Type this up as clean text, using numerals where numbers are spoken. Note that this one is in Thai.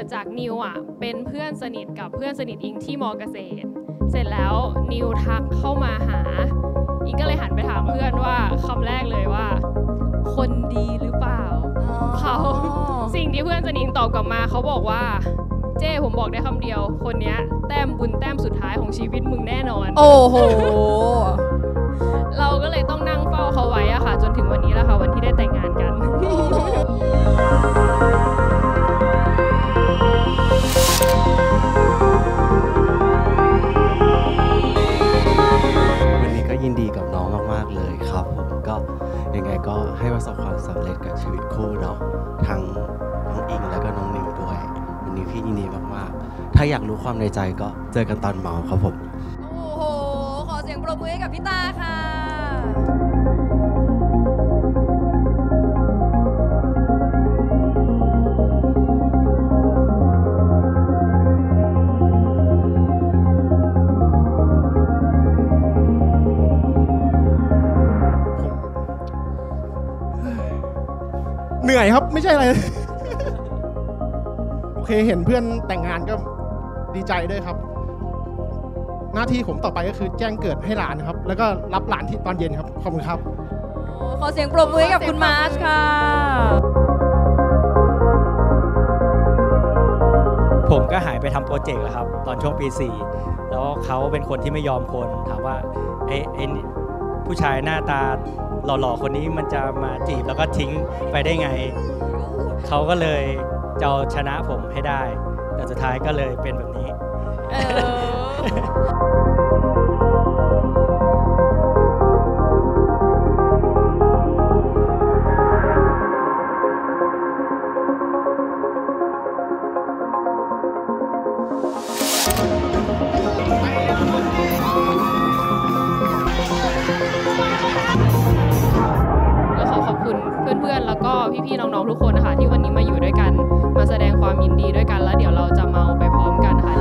จากนิวอ่ะเป็นเพื่อนสนิทกับเพื่อนสนิทอิงที่มอเกษตรเสร็จแล้วนิวทักเข้ามาหาอิงก็เลยหันไปถามเพื่อนว่าคำแรกเลยว่าคนดีหรือเปล่าเขาสิ่งที่เพื่อนสนิทตอบกลับมาเขาบอกว่าเจ้ผมบอกได้คำเดียวคนเนี้ยแต้มบุญแต้มสุดท้ายของชีวิตมึงแน่นอนโอ้โหเราก็เลยต้องนั่งเฝ้าเขาไว้อะค่ะจนถึงวันนี้แล้วค่ะวันที่ได้แต่งงานกันวันนี้ก็ยินดีกับน้องมากๆเลยครับผมก็ยังไงก็ให้ประสบความสำเร็จกับชีวิตคู่เนาะทั้งน้องอิงแล้วก็น้องนิวด้วยวันนี้พี่ยินดีมากๆถ้าอยากรู้ความในใจก็เจอกันตอนเมาครับผมโอ้โหขอเสียงปรบมือให้กับพี่ตาค่ะเหนื่อยครับไม่ใช่อะไร โอเคเห็นเพื่อนแต่งงานก็ดีใจด้วยครับหน้าที่ผมต่อไปก็คือแจ้งเกิดให้หลานครับแล้วก็รับหลานที่ตอนเย็นครับขอบคุณครับขอเสียงปรบมือให้กับคุณมาร์ชค่ะผมก็หายไปทำโปรเจกต์แล้วครับตอนช่วงปี 4แล้วเขาเป็นคนที่ไม่ยอมคนถามว่าไอ้ผู้ชายหน้าตาหล่อๆคนนี้มันจะมาจีบแล้วก็ทิ้งไปได้ไงเขาก็เลยจะชนะผมให้ได้แต่สุดท้ายก็เลยเป็นแบบนี้ขอบคุณเพื่อนๆแล้วก็พี่ๆน้องๆทุกคนนะคะที่วันนี้มาอยู่ด้วยกันมาแสดงความยินดีด้วยกันแล้วเดี๋ยวเราจะเมาไปพร้อมกันค่ะ